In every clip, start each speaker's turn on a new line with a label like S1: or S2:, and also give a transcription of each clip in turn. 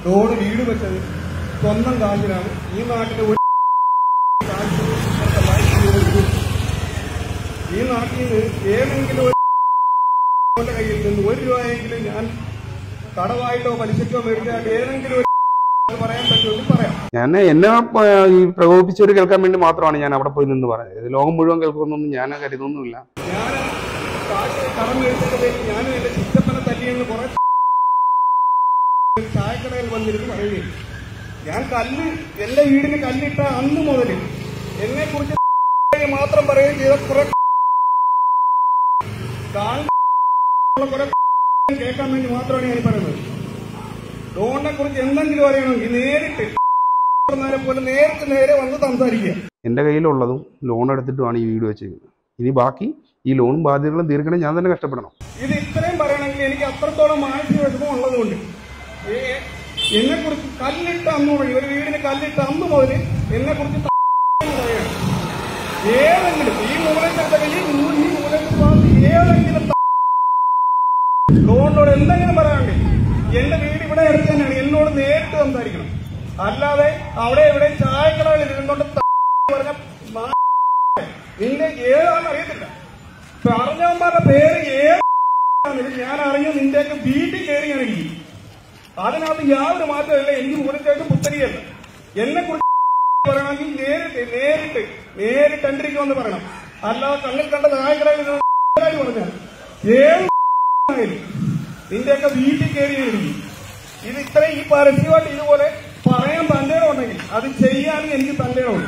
S1: Road വീട് വെച്ചത് സ്വന്തം കാശിനാണ്. ഈ നാട്ടിലെ ഒരു ഈ നാട്ടിൽ നിന്ന് ഏതെങ്കിലും ഒരു കയ്യിൽ നിന്ന് 1 രൂപയെങ്കിലും ഞാൻ കടവായിട്ടോ പലിശക്കോ മേടിച്ചാൽ ഏതെങ്കിലും ഒരു പറയാൻ പറ്റുമെങ്കിൽ പറയാം.
S2: ഞാൻ എന്നെ ഈ പ്രകോപിപ്പിച്ചവർ കേൾക്കാൻ വേണ്ടി മാത്രമാണ് ഞാൻ അവിടെ പോയി നിന്ന് പറഞ്ഞത്. ഇത് ലോകം മുഴുവൻ കേൾക്കുന്നൊന്നും ഞാൻ കരുതുന്നില്ല.
S1: ഞാൻ കാശ് കടം മേടിച്ചതിന്റെ ഞാനും എന്റെ ചിറ്റപ്പനെ തല്ലിയെന്ന് കുറെ ചായക്കടയിൽ വന്നിരുന്ന് പറയുകയും ഞാൻ എന്റെ വീടിന് കല്ലിട്ട അന്ന് മുതൽ എന്നെ കുറിച്ച് മാത്രം പറയുകയും ചെയ്ത കുറെ കേൾക്കാൻ വേണ്ടി മാത്രമാണ് ഞാൻ പറയുന്നത്. ലോണിനെ കുറിച്ച് എന്തെങ്കിലും അറിയണമെങ്കിൽ നേരിട്ട് പോലെ നേരെ വന്ന് സംസാരിക്കുക.
S2: എന്റെ കയ്യിലുള്ളതും ലോൺ എടുത്തിട്ടുമാണ് ഈ വീട് വെച്ചിരിക്കുന്നത്. ഇനി ബാക്കി ഈ ലോണും ബാധ്യതകളും തീർക്കണേ ഞാൻ തന്നെ കഷ്ടപ്പെടണം.
S1: ഇത് ഇത്രയും പറയണമെങ്കിൽ എനിക്ക് അത്രത്തോളം മാനസിക വിഷമം ഉള്ളതുകൊണ്ട് എന്നെ കുറിച്ച് കല്ലിട്ട അന്ന് വഴി ഒരു വീടിന് കല്ലിട്ട അന്ന് മുതൽ എന്നെ കുറിച്ച് പറയണം. ഏതെങ്കിലും ഈ മൂലത്തെ ഏതെങ്കിലും ലോണിനോട് എന്തെങ്കിലും പറയാനുണ്ട് എന്റെ വീട് ഇവിടെ അടുത്ത് തന്നെയാണ്. എന്നോട് നേരിട്ട് സംസാരിക്കണം. അല്ലാതെ അവിടെ ഇവിടെ ചായക്കടകളിൽ ഇരുന്നോണ്ട് പറഞ്ഞ നിന്റെ ഏതാണെന്ന് അറിയത്തില്ല. പറഞ്ഞവന്മാരുടെ പേര് ഏതാണെന്ന് ഞാൻ അറിഞ്ഞു. നിന്റെയൊക്കെ വീട്ടിൽ കയറിയാണ് എനിക്ക്. അതിനകത്ത് യാതൊരു മാറ്റമില്ല. എനിക്ക് മുകളിലേക്ക് പുത്തരിയല്ല. എന്നെ കുറിച്ച് പറയണമെങ്കിൽ നേരിട്ട് എന്തിരിക്കുമെന്ന് പറയണം. അല്ലാതെ കണ്ണിൽ കണ്ട ചായക്കടകളിൽ പറഞ്ഞാൽ ഏത് നിന്റെയൊക്കെ വീട്ടിൽ കയറിയാണ്. ഇത് ഇത്രയും ഈ പരസ്യമായിട്ട് ഇതുപോലെ പറയാൻ തന്റേടമുണ്ടെങ്കിൽ അത് ചെയ്യാനും എനിക്ക് തന്റേടമുണ്ട്.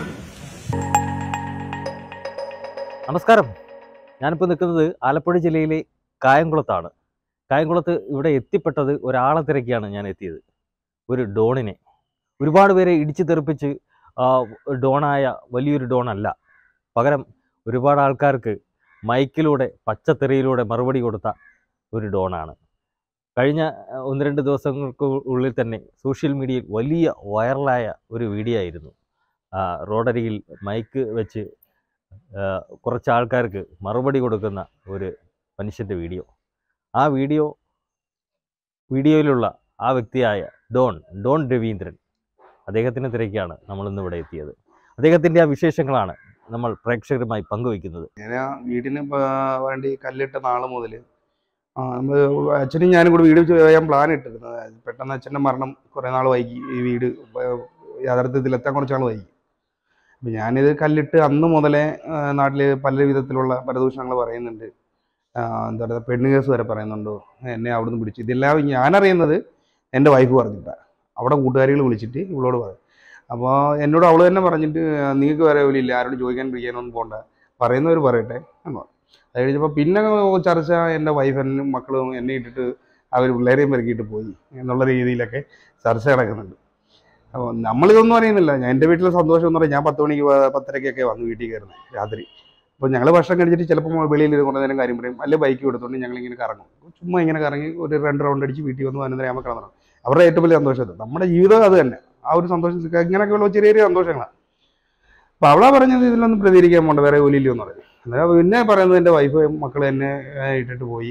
S3: നമസ്കാരം. ഞാനിപ്പോൾ നിൽക്കുന്നത് ആലപ്പുഴ ജില്ലയിലെ കായംകുളത്താണ്. കായംകുളത്ത് ഇവിടെ എത്തിപ്പെട്ടത് ഒരാളെ തിരക്കിയാണ് ഞാൻ എത്തിയത്. ഒരു ഡോണിനെ. ഒരുപാട് പേരെ ഇടിച്ചു തെറിപ്പിച്ച് ഡോണായ വലിയൊരു ഡോണല്ല. പകരം ഒരുപാട് ആൾക്കാർക്ക് മൈക്കിലൂടെ പച്ചത്തെറിയിലൂടെ മറുപടി കൊടുത്ത ഒരു ഡോണാണ്. കഴിഞ്ഞ 1-2 ദിവസങ്ങൾക്ക് ഉള്ളിൽ തന്നെ സോഷ്യൽ മീഡിയയിൽ വലിയ വൈറലായ ഒരു വീഡിയോ ആയിരുന്നു. റോഡരികിൽ മൈക്ക് വെച്ച് കുറച്ച് ആൾക്കാർക്ക് മറുപടി കൊടുക്കുന്ന ഒരു മനുഷ്യൻ്റെ വീഡിയോ. ആ വീഡിയോയിലുള്ള ആ വ്യക്തിയായ ഡോൺ രവീന്ദ്രൻ, അദ്ദേഹത്തിനെ തിരക്കിയാണ് നമ്മളിന്ന് ഇവിടെ എത്തിയത്. അദ്ദേഹത്തിൻ്റെ ആ വിശേഷങ്ങളാണ് നമ്മൾ പ്രേക്ഷകരുമായി പങ്കുവയ്ക്കുന്നത്.
S2: ഞാൻ വീടിന് വേണ്ടി കല്ലിട്ട നാള് മുതൽ നമ്മൾ അച്ഛനും ഞാനും കൂടി വീട് ചെയ്യാൻ പ്ലാൻ ഇട്ടിരുന്നത്. പെട്ടെന്ന് അച്ഛൻ്റെ മരണം കുറേ നാൾ വൈകി. ഈ വീട് യാഥാർത്ഥ്യത്തിലെത്താൻ കുറച്ച് നാൾ വൈകി. അപ്പം ഞാനിത് കല്ലിട്ട് അന്ന് മുതലേ നാട്ടിൽ പല വിധത്തിലുള്ള പരദൂഷണങ്ങൾ പറയുന്നുണ്ട്. എന്താ പറയുക, പെണ്ണ് കേസ് വരെ പറയുന്നുണ്ടോ, എന്നെ അവിടുന്ന് പിടിച്ചു. ഇതെല്ലാം ഞാനറിയുന്നത് എൻ്റെ വൈഫ് പറഞ്ഞിട്ടാണ്. അവിടെ കൂട്ടുകാരികൾ വിളിച്ചിട്ട് ഇവളോട് പറയും. അപ്പോൾ എന്നോട് അവൾ തന്നെ പറഞ്ഞിട്ട് നിങ്ങൾക്ക് വരെ പോലില്ല, ആരോട് ചോദിക്കാൻ പിടിക്കാനൊന്നും പോകണ്ട, പറയുന്നവർ പറയട്ടെ എന്നോ. അത് കഴിഞ്ഞപ്പോൾ പിന്നെ ചർച്ച എൻ്റെ വൈഫനും മക്കളും എന്നെ ഇട്ടിട്ട് അവർ പിള്ളേരെയും പെരുക്കിയിട്ട് പോയി എന്നുള്ള രീതിയിലൊക്കെ ചർച്ച നടക്കുന്നുണ്ട്. അപ്പോൾ നമ്മളിതൊന്നും അറിയുന്നില്ല. എൻ്റെ വീട്ടിലെ സന്തോഷം എന്ന് പറഞ്ഞാൽ ഞാൻ 10 മണിക്ക് 10:30-ക്കൊക്കെ വന്ന് വീട്ടിൽ കയറുന്നത് രാത്രി. അപ്പോൾ ഞങ്ങൾ ഭക്ഷണം കഴിച്ചിട്ട് ചിലപ്പോൾ വെളിയിൽ കുറേ നേരം കാര്യം പറയും, അല്ലെങ്കിൽ ബൈക്ക് എടുത്തുകൊണ്ട് ഞങ്ങളിങ്ങനെ കറങ്ങും. ചുമ്മാ ഇങ്ങനെ കറങ്ങി ഒരു 2 റൗണ്ട് അടിച്ച് വീട്ടിൽ വന്ന് 11:30 ആകുമ്പോൾ കിടന്നു. അവരുടെ ഏറ്റവും വലിയ സന്തോഷം നമ്മുടെ ജീവിതം അത് തന്നെ. ആ ഒരു സന്തോഷത്തിൽ ഇങ്ങനെയൊക്കെയുള്ള ചെറിയ ചെറിയ സന്തോഷങ്ങളാണ്. അപ്പോൾ അവളാ പറഞ്ഞത് ഇതിലൊന്നും പ്രതികരിക്കാൻ പോകണ്ട, വേറെ ജോലിയില്ലോ എന്ന് പറഞ്ഞു. അന്നേരം പിന്നെ പറയുന്നത് എൻ്റെ വൈഫ് മക്കൾ എന്നെ ഇട്ടിട്ട് പോയി,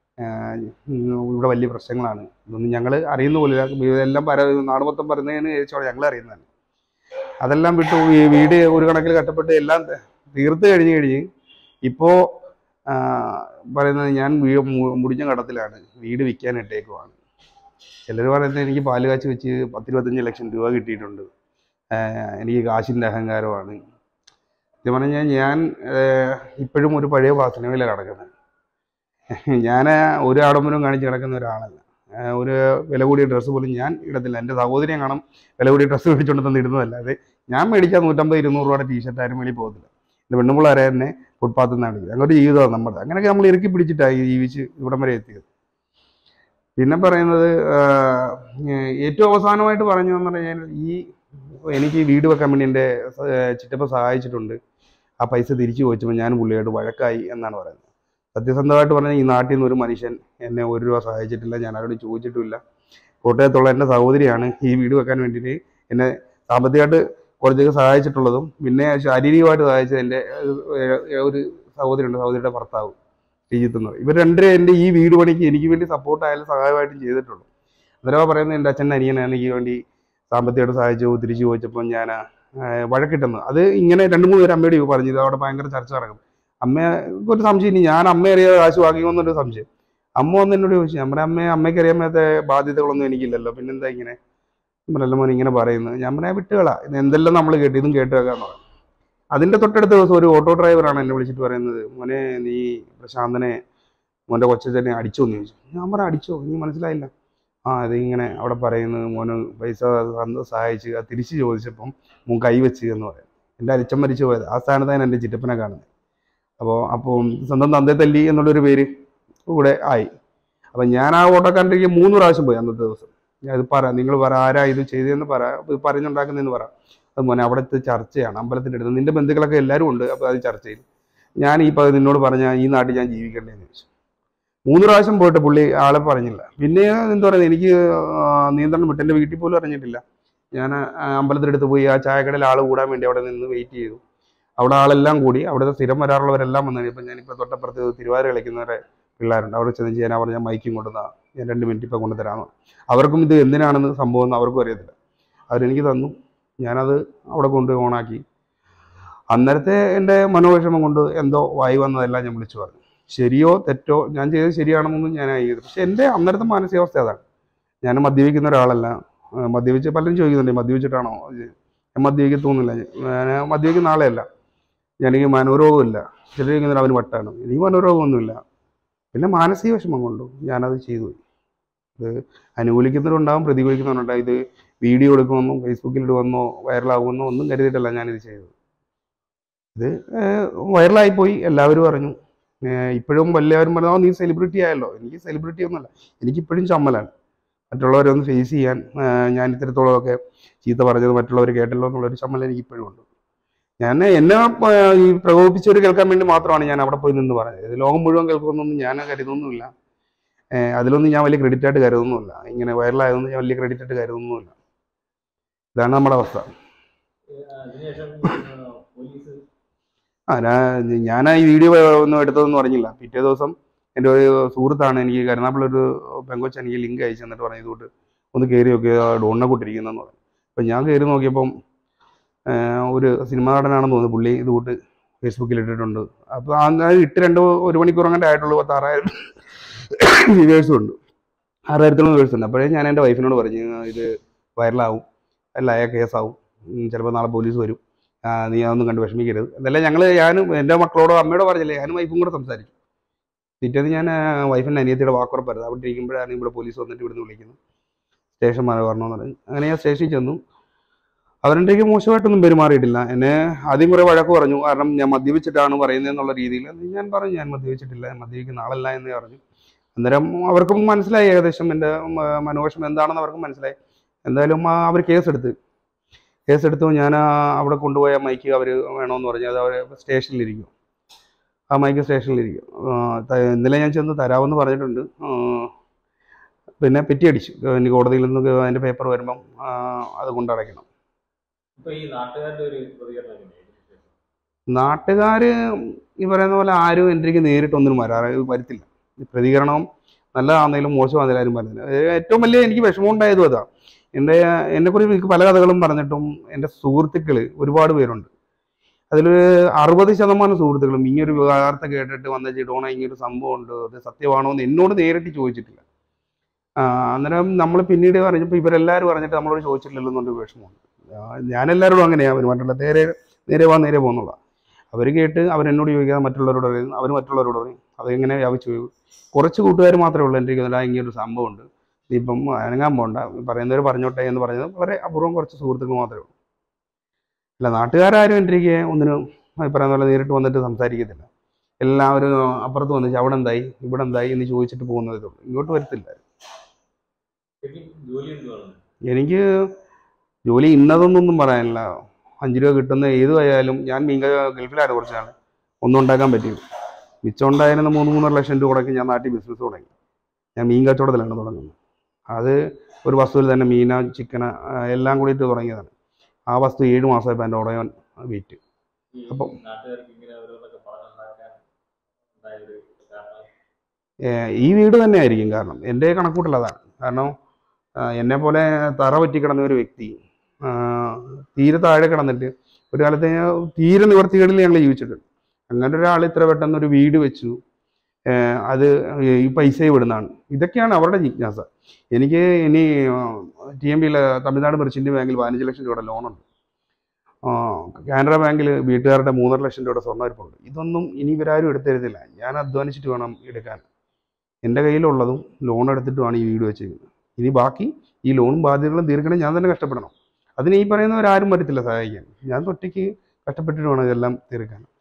S2: ഇവിടെ വലിയ പ്രശ്നങ്ങളാണ്, ഇതൊന്നും ഞങ്ങൾ അറിയുന്ന പോലില്ല, ഇതെല്ലാം നാട് മൊത്തം പറയുന്നതിന് ചോദിച്ചോളാം ഞങ്ങൾ അറിയുന്നതാണ്. അതെല്ലാം വിട്ടു ഈ വീട് ഒരു കണക്കിൽ കഷ്ടപ്പെട്ട് എല്ലാം തീർത്ത് കഴിഞ്ഞ് ഇപ്പോൾ പറയുന്നത് ഞാൻ മുടിഞ്ഞ കടത്തിലാണ്, വീട് വിൽക്കാൻ ഇട്ടേക്കുവാണ്. ചിലർ പറയുന്നത് എനിക്ക് പാല് കാച്ചി വെച്ച് 10-25 ലക്ഷം രൂപ കിട്ടിയിട്ടുണ്ട്, എനിക്ക് കാശിൻ്റെ അഹങ്കാരമാണ്. ഇത് പറഞ്ഞാൽ ഞാൻ ഇപ്പോഴും ഒരു പഴയ സിനിമയിലാണ് കിടക്കുന്നത്. ഞാൻ ഒരു ആഡംബരം കാണിച്ച് കിടക്കുന്ന ഒരാളല്ല. ഒരു വില കൂടിയ ഡ്രസ്സ് പോലും ഞാൻ ഇടത്തില്ല. എൻ്റെ സഹോദരിയെ കാണാം വില കൂടിയ ഡ്രസ്സ് മേടിച്ചുകൊണ്ട് തന്നെ ഇടുന്നതല്ലാതെ ഞാൻ മേടിച്ചാൽ 150-200 രൂപയുടെ ടീഷർട്ട് ആരും മേളിൽ പോകത്തില്ല. എൻ്റെ പെണ്ണുപിള്ളേരെ തന്നെ ഫുട്പാത്തിൽ നിന്നാണ്. അങ്ങോട്ട് ജീവിതമാണ് നമ്മുടെ. അങ്ങനെയൊക്കെ നമ്മൾ ഇറുക്കി പിടിച്ചിട്ടായി ജീവിച്ച് ഇവിടം വരെ എത്തിയത്. പിന്നെ പറയുന്നത് ഏറ്റവും അവസാനമായിട്ട് പറഞ്ഞതെന്ന് പറഞ്ഞാൽ എനിക്ക് വീട് വെക്കാൻ വേണ്ടി എൻ്റെ ചിറ്റപ്പ സഹായിച്ചിട്ടുണ്ട്. ആ പൈസ തിരിച്ചു ചോദിച്ചപ്പോൾ ഞാൻ പുള്ളിയായിട്ട് വഴക്കായി എന്നാണ് പറയുന്നത്. സത്യസന്ധമായിട്ട് പറഞ്ഞാൽ ഈ നാട്ടിൽ നിന്ന് ഒരു മനുഷ്യൻ എന്നെ 1 രൂപ സഹായിച്ചിട്ടില്ല, ഞാൻ ആരോട് ചോദിച്ചിട്ടില്ല. കോട്ടയത്തുള്ള എൻ്റെ സഹോദരിയാണ് ഈ വീട് വെക്കാൻ വേണ്ടിയിട്ട് എന്നെ സാമ്പത്തികമായിട്ട് കുറച്ചൊക്കെ സഹായിച്ചിട്ടുള്ളതും പിന്നെ ശാരീരികമായിട്ട് സഹായിച്ചത് എൻ്റെ ഒരു സഹോദരിയുണ്ട്, സഹോദരിയുടെ ഭർത്താവ് ശ്രീജിത്ത് എന്ന് പറയും. ഇവർ രണ്ടുപേരും എൻ്റെ ഈ വീട് പണിക്ക് എനിക്ക് വേണ്ടി സപ്പോർട്ടായാലും സഹായമായിട്ടും ചെയ്തിട്ടുള്ളൂ. അന്നേരം പറയുന്നത് എൻ്റെ അച്ഛൻ്റെ അനിയനാണ് എനിക്ക് വേണ്ടി സാമ്പത്തികമായിട്ട് സഹായിച്ചു. തിരിച്ചു ചോദിച്ചപ്പോൾ ഞാൻ വഴക്കിട്ടെന്ന്. അത് ഇങ്ങനെ 2-3 പേര് അമ്മയോട് പറഞ്ഞു. ഇത് അവിടെ ഭയങ്കര ചർച്ച നടക്കും. അമ്മയ്ക്ക് ഒരു സംശയം, ഇനി ഞാൻ അമ്മ അറിയാതെ കാശ് വാങ്ങിക്കുമെന്നൊരു സംശയം. അമ്മ വന്ന് എന്നോട് ചോദിച്ചു, നമ്മുടെ അമ്മയ്ക്ക് അറിയാൻ മേലാത്ത ബാധ്യതകളൊന്നും എനിക്കില്ലല്ലോ, പിന്നെന്താ ഇങ്ങനെ നമ്മളല്ല മോൻ ഇങ്ങനെ പറയുന്നത്. ഞാൻ പറയാൻ വിട്ടുകളാ, ഇത് എന്തെല്ലാം നമ്മൾ കേട്ടു, ഇതും കേട്ട് വെക്കാന്ന് പറഞ്ഞു. അതിൻ്റെ തൊട്ടടുത്ത ദിവസം ഒരു ഓട്ടോ ഡ്രൈവറാണ് എന്നെ വിളിച്ചിട്ട് പറയുന്നത്, മോനെ നീ പ്രശാന്തനെ മോൻ്റെ കൊച്ചനെ അടിച്ചോ എന്ന് ചോദിച്ചു. ഞാൻ പറയാം അടിച്ചോ, നീ മനസ്സിലായില്ല. അത് ഇങ്ങനെ അവിടെ പറയുന്നത് മോന് പൈസ സഹായിച്ച് അത് തിരിച്ച് ചോദിച്ചപ്പം മോൻ കൈവച്ച് എന്ന് പറയാം. എൻ്റെ അച്ഛൻ മരിച്ചു പോയത് ആ സ്ഥാനത്താണ് എൻ്റെ ചിറ്റപ്പനെ കാണുന്നത്. അപ്പോൾ സ്വന്തം തന്തേ തല്ലി എന്നുള്ളൊരു പേര് കൂടെ ആയി. അപ്പം ഞാൻ ആ ഓട്ടോക്കാരൻ്റെ 3 പ്രാവശ്യം പോയി അന്നത്തെ ദിവസം. ഇത് നിങ്ങൾ ആരാ ഇത് ചെയ്തതെന്ന് ഇത് പറഞ്ഞുണ്ടാക്കുന്നതെന്ന് പറ. അത് മോനെ അവിടുത്തെ ചർച്ചയാണ്, അമ്പലത്തിൻ്റെ അടുത്ത് നിൻ്റെ ബന്ധുക്കളൊക്കെ എല്ലാവരും ഉണ്ട്, അപ്പോൾ അത് ചർച്ചയിൽ ഞാൻ നിന്നോട് പറഞ്ഞാൽ ഈ നാട്ടിൽ ഞാൻ ജീവിക്കണ്ടേന്ന് ചോദിച്ചു. 3 പ്രാവശ്യം പോയിട്ട് പുള്ളി ആളെ പറഞ്ഞില്ല. പിന്നെ എന്താ പറയുന്നത്, എനിക്ക് നിയന്ത്രണം വിട്ട് എൻ്റെ വീട്ടിൽ പോലും അറിഞ്ഞിട്ടില്ല. ഞാൻ അമ്പലത്തിനടുത്ത് പോയി ആ ചായക്കടയിൽ ആൾ കൂടാൻ വേണ്ടി അവിടെ നിന്ന് വെയിറ്റ് ചെയ്തു. അവിടെ ആളെല്ലാം കൂടി, അവിടുത്തെ സ്ഥിരം വരാറുള്ളവരെല്ലാം വന്നു കഴിഞ്ഞപ്പോൾ ഞാനിപ്പോൾ തൊട്ടപ്പുറത്ത് തിരുവാതിര കളിക്കുന്നവരെ പിള്ളേരുണ്ട്, അവിടെ ചെന്ന് ചെയ്യാൻ പറഞ്ഞാൽ മൈക്കും കൊണ്ടുവന്നാ ഞാൻ 2 മിനിറ്റ് ഇപ്പോൾ കൊണ്ടുതരാമെന്ന്. അവർക്കും ഇത് എന്തിനാണെന്ന് സംഭവം എന്ന് അവർക്കും അറിയത്തില്ല. അവരെനിക്ക് തന്നു, ഞാനത് അവിടെ കൊണ്ട് ഓണാക്കി. അന്നേരത്തെ എൻ്റെ മനോവിഷമം കൊണ്ട് എന്തോ വായി വന്നതെല്ലാം ഞാൻ വിളിച്ചു പറഞ്ഞു. ശരിയോ തെറ്റോ ഞാൻ ചെയ്തത് ശരിയാണെന്നൊന്നും ഞാൻ ചെയ്തു. പക്ഷെ എൻ്റെ അന്നേരത്തെ മാനസികാവസ്ഥ അതാണ്. ഞാൻ മദ്യപിക്കുന്ന ഒരാളല്ല. മദ്യപിച്ച് പലരും ചോദിക്കുന്നുണ്ട് മദ്യപിച്ചിട്ടാണോ, ഞാൻ മദ്യപിക്കത്തൊന്നുമില്ല. ഞാൻ മദ്യപിക്കുന്ന ആളെയല്ല. എനിക്ക് മനോരോഗമില്ല. ചിലർ ചോദിക്കുന്നില്ല അവന് വട്ടാണ്, എനിക്ക് മനോരോഗമൊന്നുമില്ല. പിന്നെ മാനസിക വിഷമം കൊണ്ടു ഞാനത് ചെയ്തു. ഇത് അനുകൂലിക്കുന്നവരുണ്ടാകും, പ്രതികൂലിക്കുന്നവരുണ്ടാകും. ഇത് വീഡിയോ എടുക്കുമെന്നോ ഫേസ്ബുക്കിൽ ഇടുമെന്നോ വൈറലാകുമെന്നോ ഒന്നും കരുതിയിട്ടല്ല ഞാനിത് ചെയ്തത്. ഇത് വൈറലായിപ്പോയി, എല്ലാവരും അറിഞ്ഞു. ഇപ്പോഴും എല്ലാവരും പറഞ്ഞാൽ നീ സെലിബ്രിറ്റി ആയല്ലോ. എനിക്ക് സെലിബ്രിറ്റി ഒന്നുമല്ല, എനിക്കിപ്പോഴും ചമ്മലാണ്. മറ്റുള്ളവരെ ഒന്ന് ഫേസ് ചെയ്യാൻ ഞാൻ ഇത്തരത്തോളമൊക്കെ ചീത്ത പറഞ്ഞത് മറ്റുള്ളവർ കേട്ടല്ലോ എന്നുള്ളൊരു ചമ്മൽ എനിക്കിപ്പോഴും ഉണ്ട്. എന്നെ ഈ പ്രകോപിപ്പിച്ചവർ കേൾക്കാൻ വേണ്ടി മാത്രമാണ് ഞാൻ അവിടെ പോയി നിന്ന് പറഞ്ഞത്. ഇത് ലോകം മുഴുവൻ കേൾക്കുമെന്നൊന്നും ഞാൻ കരുതുന്നുമില്ല. അതിലൊന്നും ഞാൻ വലിയ ക്രെഡിറ്റായിട്ട് കരുതുന്നുമില്ല. ഇങ്ങനെ വൈറലായതൊന്നും ഞാൻ വലിയ ക്രെഡിറ്റായിട്ട് കരുതുന്നുമില്ല. ഇതാണ് നമ്മുടെ അവസ്ഥ. ഞാൻ ഈ വീഡിയോ ഒന്നും എടുത്തതെന്ന് പറഞ്ഞില്ല. പിറ്റേ ദിവസം എൻ്റെ ഒരു സുഹൃത്താണ് എനിക്ക് കരുനാപ്പിളൊരു പെങ്കൊച്ച് എനിക്ക് ലിങ്ക് അയച്ചു തന്നിട്ട് പറഞ്ഞു ഇതുകൊണ്ട് ഒന്ന് കയറി നോക്കി ഡോണിനെ കൂട്ടിരിക്കുന്നതെന്ന് പറഞ്ഞു. അപ്പം ഞാൻ കയറി നോക്കിയപ്പം ഒരു സിനിമാ നടനാണെന്ന് തോന്നുന്നു, പുള്ളി ഇതുകൂട്ട് ഫേസ്ബുക്കിൽ ഇട്ടിട്ടുണ്ട്. അപ്പോൾ അത് ഇട്ട് 1 മണിക്കൂർ അങ്ങനെ ആയിട്ടുള്ളൂ. 16,000 വ്യൂവേഴ്സും ഉണ്ട്, 6,000-ഓളം വ്യൂവേഴ്സ് ഉണ്ട്. അപ്പോഴേ ഞാൻ എൻ്റെ വൈഫിനോട് പറഞ്ഞു ഇത് വൈറലാവും, അല്ലായ കേസാവും, ചിലപ്പോൾ നാളെ പോലീസ് വരും, നീ അതൊന്നും കണ്ട് വിഷമിക്കരുത് എന്നല്ല ഞാനും എൻ്റെ മക്കളോടോ അമ്മയോടോ പറഞ്ഞില്ലേ, ഞാനും വൈഫും കൂടെ സംസാരിച്ചു. പിറ്റേന്ന് ഞാൻ വൈഫിൻ്റെ അനിയത്തിയുടെ വാക്കുറപ്പായിരുന്നു. അവിടെ ഇരിക്കുമ്പോഴാണ് ഇവിടെ പോലീസ് വന്നിട്ട് ഇവിടുന്ന് വിളിക്കുന്നത്, സ്റ്റേഷൻ വരണമെന്ന് പറഞ്ഞു. അങ്ങനെ ഞാൻ സ്റ്റേഷനിൽ ചെന്നു. അവരെൻ്റെക്ക് മോശമായിട്ടൊന്നും പെരുമാറിയിട്ടില്ല. എന്നെ ആദ്യം കുറേ വഴക്ക് പറഞ്ഞു, കാരണം ഞാൻ മദ്യപിച്ചിട്ടാണ് പറയുന്നതെന്നുള്ള രീതിയിൽ. ഞാൻ പറഞ്ഞു ഞാൻ മദ്യപിച്ചിട്ടില്ല, ഞാൻ മദ്യപിക്കുന്ന ആളല്ല എന്ന് പറഞ്ഞു. അന്നേരം അവർക്കും മനസ്സിലായി ഏകദേശം എൻ്റെ മനോവിഷമം എന്താണെന്ന് അവർക്കും മനസ്സിലായി. എന്തായാലും അവർ കേസെടുത്തു. ഞാൻ അവിടെ കൊണ്ടുപോയ മൈക്ക് അവർ വേണമെന്ന് പറഞ്ഞു. അത് അവർ സ്റ്റേഷനിലിരിക്കും, ആ മൈക്ക് സ്റ്റേഷനിലിരിക്കും. ഇന്നലെ ഞാൻ ചെന്ന് തരാമെന്ന് പറഞ്ഞിട്ടുണ്ട്. പിന്നെ പെറ്റി അടിച്ചു. ഇനി കോടതിയിൽ നിന്ന് അതിൻ്റെ പേപ്പർ വരുമ്പം അത് കൊണ്ടടയ്ക്കണം. നാട്ടുകാർ ഈ പറയുന്ന പോലെ ആരും എൻ്റെ നേരിട്ടൊന്നിനും വരത്തില്ല. പ്രതികരണം നല്ലതാണെങ്കിലും മോശമാണെങ്കിലും ആരും പറയുന്നില്ല. ഏറ്റവും വലിയ എനിക്ക് വിഷമം ഉണ്ടായതും അതാണ്. എന്നെക്കുറിച്ച് എനിക്ക് പല കഥകളും പറഞ്ഞിട്ടും എൻ്റെ സുഹൃത്തുക്കൾ ഒരുപാട് പേരുണ്ട്. അതിലൊരു 60% സുഹൃത്തുക്കളും ഈ ഒരു വാർത്ത കേട്ടിട്ട് വന്ന ചിടോണ ഇങ്ങനൊരു സംഭവം ഉണ്ട്, അത് സത്യമാണോ എന്ന് എന്നോട് നേരിട്ട് ചോദിച്ചിട്ടില്ല. അന്നേരം നമ്മൾ പിന്നീട് പറഞ്ഞപ്പോൾ ഇവരെല്ലാവരും പറഞ്ഞിട്ട് നമ്മളോട് ചോദിച്ചിട്ടില്ലല്ലോ എന്നൊരു വിഷമമുണ്ട്. ഞാനെല്ലാവരോടും അങ്ങനെയാണ് പെരുമാറ്റുള്ള, നേരെ പോകുന്നുള്ള. അവർ കേട്ട് അവരെന്നോട് ചോദിക്കാതെ മറ്റുള്ളവരോട് പറയും, അവർ മറ്റുള്ളവരോട് പറയും. അതെങ്ങനെ വ്യാപിച്ചു പോയി. കുറച്ച് കൂട്ടുകാർ മാത്രമേ ഉള്ളൂ എൻ്റെ ഇങ്ങനൊരു സംഭവം ഉണ്ട്, ഇപ്പം അനങ്ങാൻ പോകണ്ട, പറയുന്നവർ പറഞ്ഞോട്ടെ എന്ന് പറഞ്ഞത് വളരെ അപൂർവം കുറച്ച് സുഹൃത്തുക്കൾ മാത്രമേ ഉള്ളൂ. അല്ല നാട്ടുകാരും എൻ്റെ ഒന്നിനും പറയുന്ന പോലെ നേരിട്ട് വന്നിട്ട് സംസാരിക്കത്തില്ല. എല്ലാവരും അപ്പുറത്ത് വന്നിട്ട് അവിടെ എന്തായി ഇവിടെ എന്തായി എന്ന് ചോദിച്ചിട്ട് പോകുന്നതേ ഉള്ളൂ, ഇങ്ങോട്ട് വരത്തില്ല. എനിക്ക് ജോലി ഇന്നതൊന്നും പറയാനില്ല. 5 രൂപ കിട്ടുന്ന ഏതുമായാലും ഞാൻ ഗൾഫിലാണ് കുറച്ച് നാൾ, ഒന്നും ഉണ്ടാക്കാൻ പറ്റില്ല. മിച്ചം ഉണ്ടായിരുന്ന 3-3.5 ലക്ഷം രൂപ മുടക്കി ഞാൻ നാട്ടിൽ ബിസിനസ് തുടങ്ങി. ഞാൻ മീൻ കച്ചവടത്തിലാണ് തുടങ്ങുന്നത്. അത് ഒരു വസ്തുവിൽ തന്നെ മീന ചിക്കന എല്ലാം കൂടിയിട്ട് തുടങ്ങിയതാണ്. ആ വസ്തു 7 മാസമായപ്പോൾ എൻ്റെ ഉടയവൻ വിറ്റ്. അപ്പം ഈ വീട് തന്നെ ആയിരിക്കും കാരണം. എൻ്റെ കണക്കൂട്ടൽ അതാണ്. കാരണം എന്നെ പോലെ തറ പറ്റി കിടന്ന ഒരു വ്യക്തി തീരെ താഴെ കിടന്നിട്ട് ഒരു കാലത്ത് തീരെ നിവർത്തികളിൽ ഞങ്ങൾ ജീവിച്ചിട്ടുണ്ട്. അങ്ങനെ ഒരാൾ ഇത്ര പെട്ടെന്ന് ഒരു വീട് വെച്ചു, അത് ഈ പൈസ വിടുന്നതാണ്. ഇതൊക്കെയാണ് അവരുടെ ജിജ്ഞാസ. എനിക്ക് ഇനി TMB തമിഴ്നാട് മെർച്ചൻ്റ് ബാങ്കിൽ 15 ലക്ഷം രൂപയുടെ ലോണുണ്ട്. കാനറ ബാങ്കിൽ വീട്ടുകാരുടെ 3.5 ലക്ഷം രൂപയുടെ സ്വർണ്ണരിപ്പുണ്ട്. ഇതൊന്നും ഇനി ഇവരാരും എടുത്തരുന്നില്ല. ഞാൻ അധ്വാനിച്ചിട്ട് വേണം എടുക്കാൻ. എൻ്റെ കയ്യിലുള്ളതും ലോൺ എടുത്തിട്ടുമാണ് ഈ വീട് വെച്ചിരിക്കുന്നത്. ഇനി ബാക്കി ഈ ലോണും ബാധ്യതകളും തീർക്കണം, ഞാൻ തന്നെ കഷ്ടപ്പെടണം. അതിന് ഈ പറയുന്നവരാരും പറ്റത്തില്ല സഹായിക്കാൻ. ഞാൻ ഒറ്റയ്ക്ക് കഷ്ടപ്പെട്ടിട്ട് വേണം ഇതെല്ലാം തീർക്കാൻ.